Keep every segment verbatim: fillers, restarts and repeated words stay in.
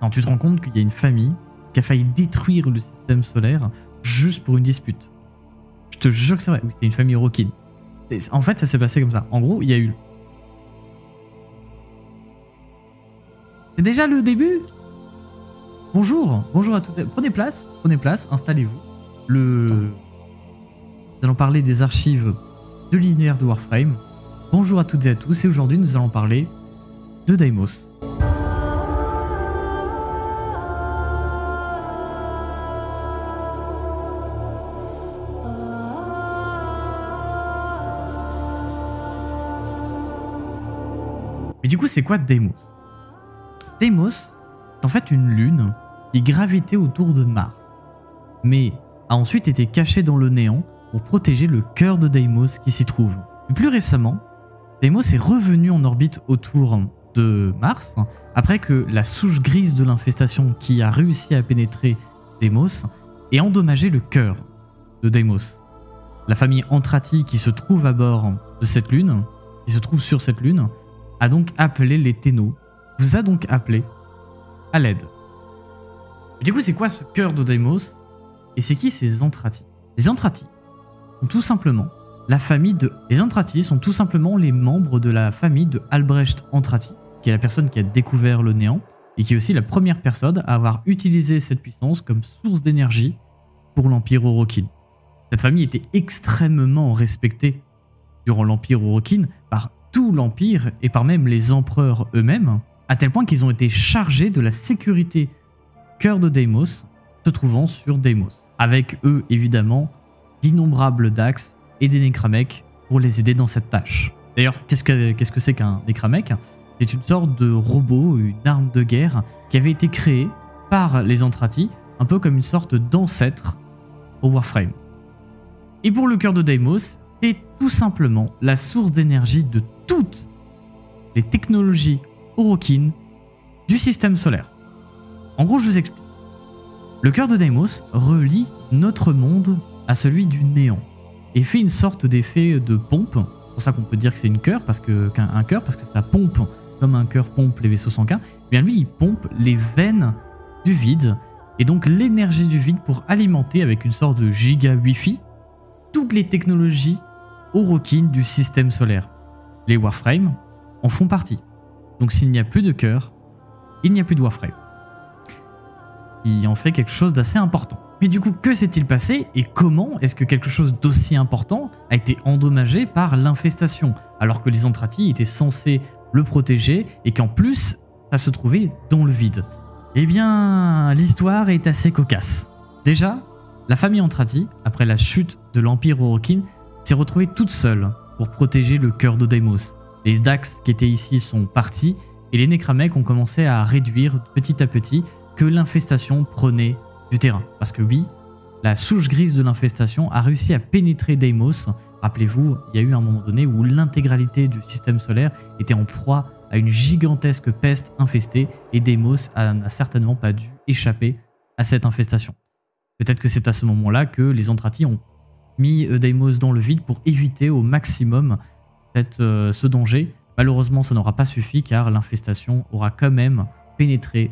quand tu te rends compte qu'il y a une famille qui a failli détruire le système solaire juste pour une dispute. Je te jure que c'est vrai. Oui, c'est une famille Orokin. En fait, ça s'est passé comme ça. En gros, il y a eu... C'est déjà le début. Bonjour, bonjour à toutes. Prenez place, prenez place, installez-vous. Le... Nous allons parler des archives de l'univers de Warframe. Bonjour à toutes et à tous, et aujourd'hui nous allons parler de Deimos. Mais du coup, c'est quoi Deimos? Deimos est en fait une lune qui gravitait autour de Mars, mais a ensuite été cachée dans le néant pour protéger le cœur de Deimos qui s'y trouve. Et plus récemment, Deimos est revenu en orbite autour de Mars après que la souche grise de l'infestation qui a réussi à pénétrer Deimos ait endommagé le cœur de Deimos. La famille Antrati qui se trouve à bord de cette lune, qui se trouve sur cette lune, a donc appelé les Tenno, vous a donc appelé à l'aide. Du coup, c'est quoi ce cœur de Deimos? Et c'est qui ces Antrati? Les Antrati sont tout simplement la famille de... Les Antrati sont tout simplement les membres de la famille de Albrecht Antrati, qui est la personne qui a découvert le néant, et qui est aussi la première personne à avoir utilisé cette puissance comme source d'énergie pour l'Empire Orokin. Cette famille était extrêmement respectée durant l'Empire Orokin par tout l'Empire et par même les empereurs eux-mêmes, à tel point qu'ils ont été chargés de la sécurité cœur de Deimos se trouvant sur Deimos. Avec eux, évidemment, d'innombrables Dax et des Necramech pour les aider dans cette tâche. D'ailleurs, qu'est-ce que qu'est-ce que c'est qu'un Necramech? C'est une sorte de robot, une arme de guerre qui avait été créée par les Antrati, un peu comme une sorte d'ancêtre au Warframe. Et pour le cœur de Deimos, c'est tout simplement la source d'énergie de toutes les technologies Orokin du système solaire. En gros, je vous explique. Le cœur de Deimos relie notre monde à celui du néant et fait une sorte d'effet de pompe. C'est pour ça qu'on peut dire que c'est une cœur, parce que qu'un un cœur, parce que ça pompe comme un cœur pompe les vaisseaux sanguins. Bien lui, il pompe les veines du vide et donc l'énergie du vide pour alimenter avec une sorte de giga Wi-Fi toutes les technologies Orokin du système solaire. Les Warframe en font partie. Donc s'il n'y a plus de cœur, il n'y a plus de Warframe. Il en fait quelque chose d'assez important. Mais du coup, que s'est-il passé et comment est-ce que quelque chose d'aussi important a été endommagé par l'infestation, alors que les Antrati étaient censés le protéger et qu'en plus, ça se trouvait dans le vide? Eh bien, l'histoire est assez cocasse. Déjà, la famille Antrati, après la chute de l'Empire Orokin, s'est retrouvée toute seule pour protéger le cœur de Deimos. Les Dax qui étaient ici sont partis et les Necramech ont commencé à réduire petit à petit que l'infestation prenait du terrain. Parce que oui, la souche grise de l'infestation a réussi à pénétrer Deimos. Rappelez-vous, il y a eu un moment donné où l'intégralité du système solaire était en proie à une gigantesque peste infestée et Deimos n'a certainement pas dû échapper à cette infestation. Peut-être que c'est à ce moment-là que les Antrati ont mis Deimos dans le vide pour éviter au maximum cette, euh, ce danger. Malheureusement, ça n'aura pas suffi car l'infestation aura quand même pénétré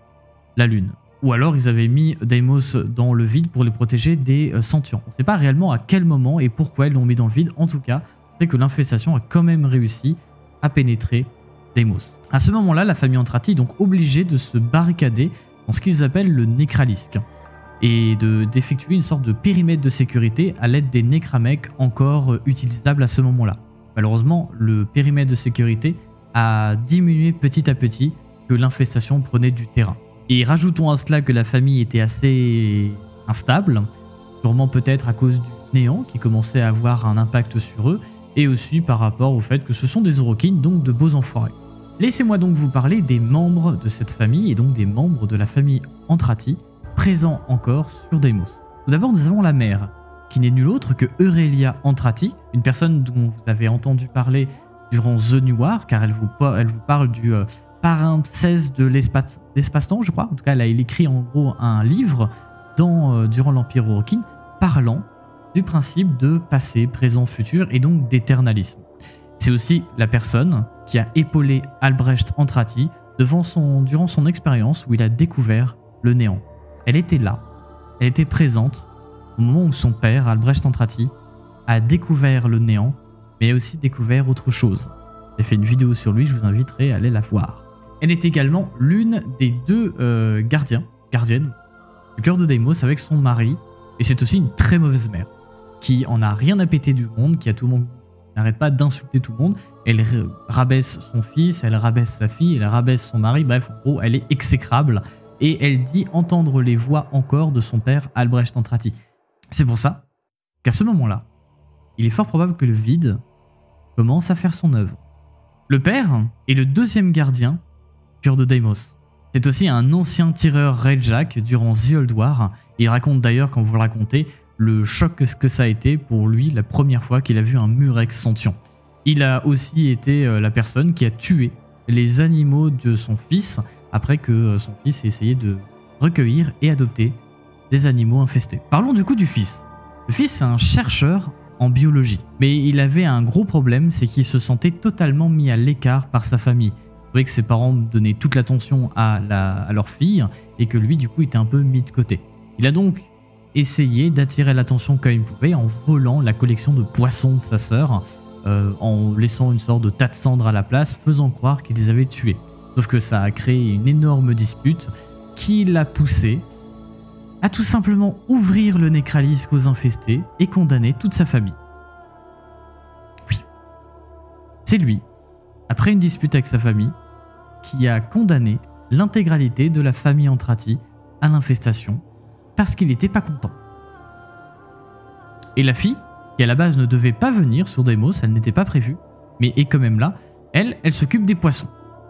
la Lune. Ou alors ils avaient mis Deimos dans le vide pour les protéger des euh, sentients. On ne sait pas réellement à quel moment et pourquoi ils l'ont mis dans le vide. En tout cas, c'est que l'infestation a quand même réussi à pénétrer Deimos. À ce moment-là, la famille Antrati est donc obligée de se barricader dans ce qu'ils appellent le Nécralisque et d'effectuer une sorte de périmètre de sécurité à l'aide des Necramech encore euh, utilisables à ce moment-là. Malheureusement, le périmètre de sécurité a diminué petit à petit que l'infestation prenait du terrain. Et rajoutons à cela que la famille était assez instable, sûrement peut-être à cause du néant qui commençait à avoir un impact sur eux, et aussi par rapport au fait que ce sont des Orokin, donc de beaux enfoirés. Laissez-moi donc vous parler des membres de cette famille, et donc des membres de la famille Antrati, présents encore sur Deimos. Tout d'abord, nous avons la mère, qui n'est nulle autre que Aurelia Antrati, une personne dont vous avez entendu parler durant The New War, car elle vous, elle vous parle du euh, palimpseste de l'espace-temps, je crois. En tout cas, elle a écrit en gros un livre dans, euh, durant l'Empire Orokin, parlant du principe de passé, présent, futur, et donc d'éternalisme. C'est aussi la personne qui a épaulé Albrecht Antrati devant son, durant son expérience où il a découvert le néant. Elle était là, elle était présente au moment où son père, Albrecht Antrati, a découvert le néant, mais a aussi découvert autre chose. J'ai fait une vidéo sur lui, je vous inviterai à aller la voir. Elle est également l'une des deux euh, gardiens, gardiennes du cœur de Deimos avec son mari, et c'est aussi une très mauvaise mère, qui en a rien à péter du monde, qui a tout le monde, n'arrête pas d'insulter tout le monde. Elle rabaisse son fils, elle rabaisse sa fille, elle rabaisse son mari, bref, en gros, elle est exécrable. Et elle dit entendre les voix encore de son père Albrecht Antrati. C'est pour ça qu'à ce moment-là, il est fort probable que le vide commence à faire son œuvre. Le père est le deuxième gardien du cœur de Deimos. C'est aussi un ancien tireur railjack durant The Old War. Il raconte d'ailleurs, quand vous le racontez, le choc que ça a été pour lui la première fois qu'il a vu un Murex sentient. Il a aussi été la personne qui a tué les animaux de son fils après que son fils ait essayé de recueillir et adopter des animaux infestés. Parlons du coup du fils. Le fils est un chercheur en biologie, mais il avait un gros problème, c'est qu'il se sentait totalement mis à l'écart par sa famille. Il trouvait que ses parents donnaient toute l'attention à, la, à leur fille et que lui du coup était un peu mis de côté. Il a donc essayé d'attirer l'attention comme il pouvait en volant la collection de poissons de sa sœur, euh, en laissant une sorte de tas de cendres à la place, faisant croire qu'il les avait tués. Sauf que ça a créé une énorme dispute qui l'a poussé à tout simplement ouvrir le nécralisque aux infestés et condamner toute sa famille. Oui. C'est lui, après une dispute avec sa famille, qui a condamné l'intégralité de la famille Antrati à l'infestation parce qu'il n'était pas content. Et la fille, qui à la base ne devait pas venir sur Deimos, elle n'était pas prévue, mais est quand même là, elle, elle s'occupe des poissons.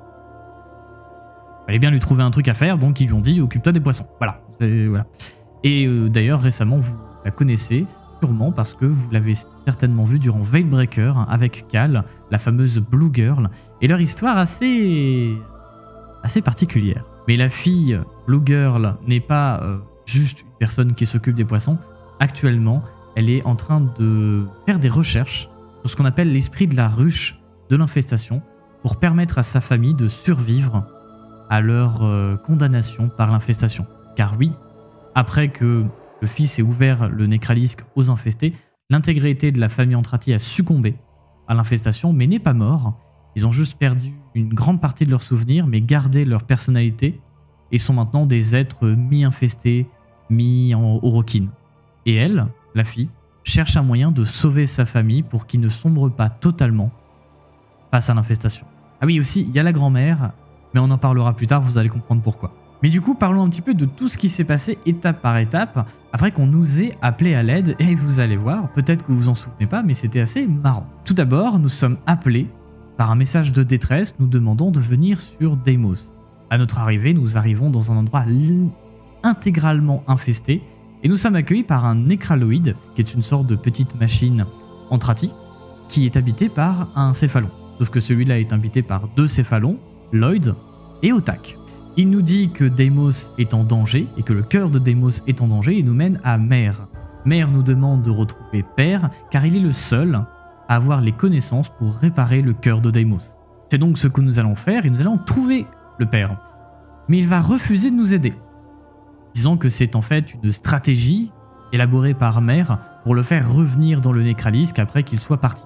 Il fallait bien lui trouver un truc à faire, donc ils lui ont dit « occupe-toi des poissons ». Voilà. voilà. Et euh, d'ailleurs, récemment, vous la connaissez sûrement parce que vous l'avez certainement vue durant Veilbreaker avec Cal, la fameuse Blue Girl, et leur histoire assez, assez particulière. Mais la fille Blue Girl n'est pas euh, juste une personne qui s'occupe des poissons. Actuellement, elle est en train de faire des recherches sur ce qu'on appelle l'esprit de la ruche de l'infestation pour permettre à sa famille de survivre à leur euh, condamnation par l'infestation. Car oui, après que le fils ait ouvert le nécralisque aux infestés, l'intégrité de la famille Antrati a succombé à l'infestation, mais n'est pas mort. Ils ont juste perdu une grande partie de leurs souvenirs, mais gardé leur personnalité, et sont maintenant des êtres mi-infestés, mi-oroquines. Et elle, la fille, cherche un moyen de sauver sa famille pour qu'il ne sombre pas totalement face à l'infestation. Ah oui, aussi, il y a la grand-mère, mais on en parlera plus tard, vous allez comprendre pourquoi. Mais du coup, parlons un petit peu de tout ce qui s'est passé étape par étape, après qu'on nous ait appelé à l'aide, et vous allez voir, peut-être que vous vous en souvenez pas, mais c'était assez marrant. Tout d'abord, nous sommes appelés par un message de détresse nous demandant de venir sur Deimos. À notre arrivée, nous arrivons dans un endroit intégralement infesté, et nous sommes accueillis par un nécraloïde, qui est une sorte de petite machine Antrati, qui est habité par un céphalon. Sauf que celui-là est habité par deux céphalons, Lloyd et Otak. Il nous dit que Deimos est en danger et que le cœur de Deimos est en danger et nous mène à Mère. Mère nous demande de retrouver Père car il est le seul à avoir les connaissances pour réparer le cœur de Deimos. C'est donc ce que nous allons faire et nous allons trouver le Père. Mais il va refuser de nous aider, disant que c'est en fait une stratégie élaborée par Mère pour le faire revenir dans le nécralisque après qu'il soit parti.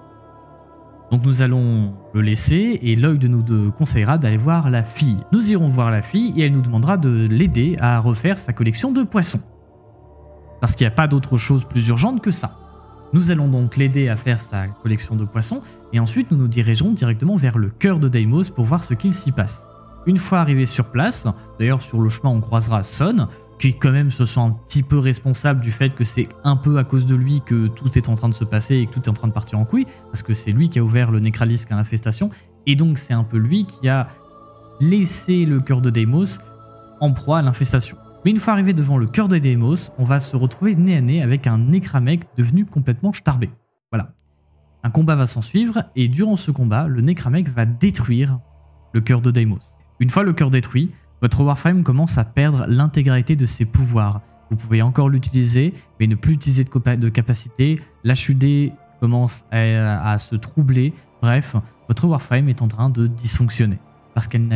Donc nous allons le laisser et Lloyd nous conseillera d'aller voir la fille. Nous irons voir la fille et elle nous demandera de l'aider à refaire sa collection de poissons. Parce qu'il n'y a pas d'autre chose plus urgente que ça. Nous allons donc l'aider à faire sa collection de poissons et ensuite nous nous dirigeons directement vers le cœur de Deimos pour voir ce qu'il s'y passe. Une fois arrivé sur place, d'ailleurs sur le chemin on croisera Son, qui quand même se sent un petit peu responsable du fait que c'est un peu à cause de lui que tout est en train de se passer et que tout est en train de partir en couille, parce que c'est lui qui a ouvert le nécralisque à l'infestation, et donc c'est un peu lui qui a laissé le cœur de Deimos en proie à l'infestation. Mais une fois arrivé devant le cœur de Deimos, on va se retrouver nez à nez avec un nécramec devenu complètement starbé. Voilà. Un combat va s'en suivre, et durant ce combat, le nécramec va détruire le cœur de Deimos. Une fois le cœur détruit, votre Warframe commence à perdre l'intégralité de ses pouvoirs. Vous pouvez encore l'utiliser, mais ne plus utiliser de, de capacité. L'H U D commence à, à se troubler. Bref, votre Warframe est en train de dysfonctionner. Parce qu'elle n'a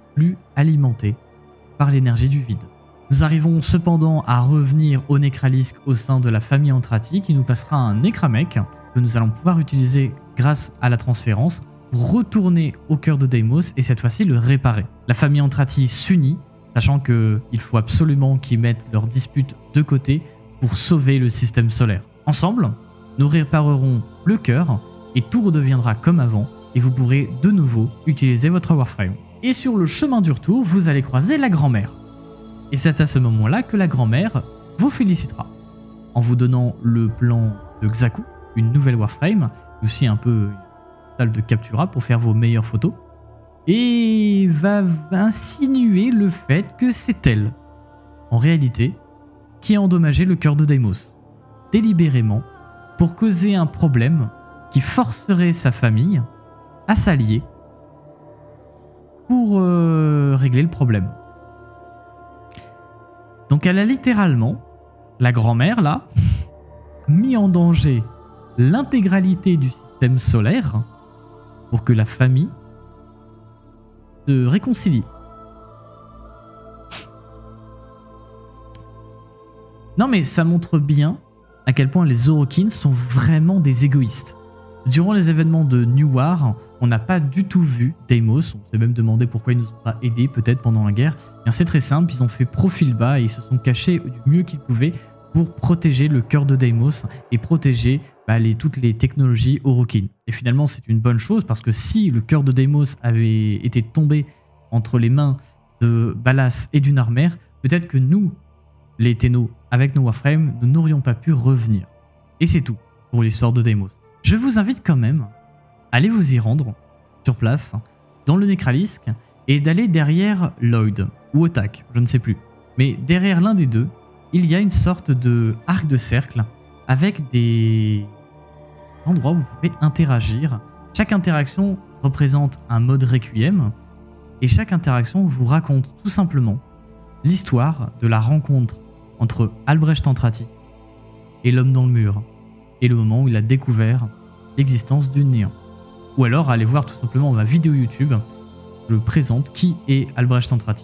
plus alimenté par l'énergie du vide. Nous arrivons cependant à revenir au Necralisk au sein de la famille Entrati qui nous passera un Necramech que nous allons pouvoir utiliser grâce à la transférence pour retourner au cœur de Deimos et cette fois-ci le réparer. La famille Entrati s'unit, sachant qu'il faut absolument qu'ils mettent leur dispute de côté pour sauver le système solaire. Ensemble, nous réparerons le cœur et tout redeviendra comme avant et vous pourrez de nouveau utiliser votre Warframe. Et sur le chemin du retour, vous allez croiser la grand-mère. Et c'est à ce moment-là que la grand-mère vous félicitera en vous donnant le plan de Xaku, une nouvelle Warframe, aussi un peu une salle de captura pour faire vos meilleures photos, et va insinuer le fait que c'est elle, en réalité, qui a endommagé le cœur de Deimos, délibérément, pour causer un problème qui forcerait sa famille à s'allier pour euh, régler le problème. Donc elle a littéralement, la grand-mère là, mis en danger l'intégralité du système solaire pour que la famille se réconcilie. Non mais ça montre bien à quel point les Orokin sont vraiment des égoïstes. Durant les événements de New War, on n'a pas du tout vu Deimos, on s'est même demandé pourquoi ils nous ont pas aidés peut-être pendant la guerre. Bien c'est très simple, ils ont fait profil bas et ils se sont cachés du mieux qu'ils pouvaient pour protéger le cœur de Deimos et protéger bah, les, toutes les technologies Orokin. Et finalement c'est une bonne chose parce que si le cœur de Deimos avait été tombé entre les mains de Ballas et du Narmer, peut-être que nous, les Tenno, avec nos Warframes, nous n'aurions pas pu revenir. Et c'est tout pour l'histoire de Deimos. Je vous invite quand même à aller vous y rendre, sur place, dans le Necralisk, et d'aller derrière Lloyd, ou Otak, je ne sais plus. Mais derrière l'un des deux, il y a une sorte de arc de cercle, avec des endroits où vous pouvez interagir. Chaque interaction représente un mode Requiem, et chaque interaction vous raconte tout simplement l'histoire de la rencontre entre Albrecht Entrati et l'homme dans le mur, et le moment où il a découvert l'existence du néant. Ou alors allez voir tout simplement ma vidéo YouTube, je présente qui est Albrecht Entrati.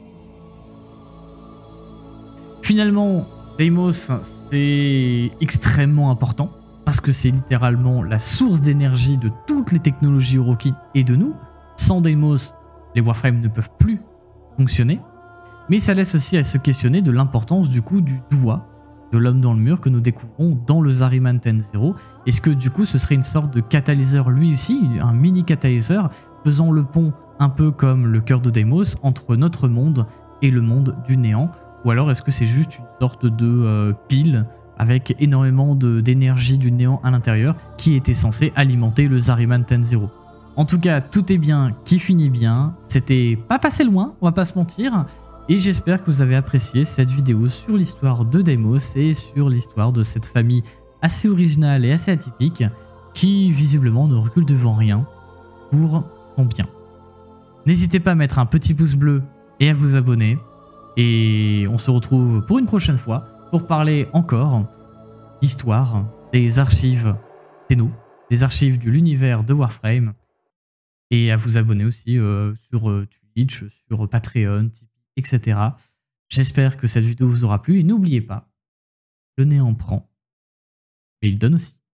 Finalement, Deimos c'est extrêmement important, parce que c'est littéralement la source d'énergie de toutes les technologies Orokin et de nous. Sans Deimos, les Warframes ne peuvent plus fonctionner. Mais ça laisse aussi à se questionner de l'importance du coup du doigt de l'homme dans le mur que nous découvrons dans le Zariman dix zéro. Est-ce que du coup ce serait une sorte de catalyseur lui aussi, un mini catalyseur faisant le pont un peu comme le cœur de Deimos entre notre monde et le monde du néant? Ou alors est-ce que c'est juste une sorte de euh, pile avec énormément d'énergie du néant à l'intérieur qui était censé alimenter le Zariman dix zéro? En tout cas, tout est bien qui finit bien. C'était pas passé loin, on va pas se mentir. Et j'espère que vous avez apprécié cette vidéo sur l'histoire de Deimos et sur l'histoire de cette famille assez originale et assez atypique qui visiblement ne recule devant rien pour son bien. N'hésitez pas à mettre un petit pouce bleu et à vous abonner. Et on se retrouve pour une prochaine fois pour parler encore d'histoire des archives Tenno, des archives de l'univers de Warframe. Et à vous abonner aussi euh, sur euh, Twitch, sur Patreon, et cetera. J'espère que cette vidéo vous aura plu et n'oubliez pas, le néant prend, mais il donne aussi.